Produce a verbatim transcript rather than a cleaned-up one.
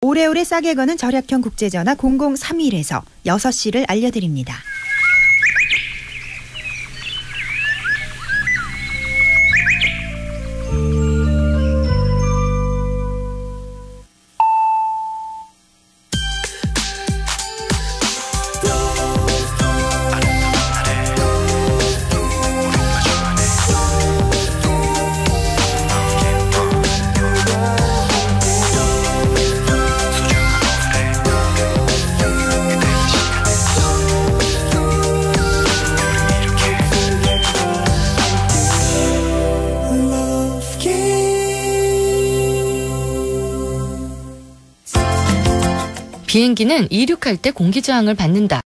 오래오래 싸게 거는 절약형 국제전화 공공삼일에서 여섯 시를 알려드립니다. 비행기는 이륙할 때 공기저항을 받는다.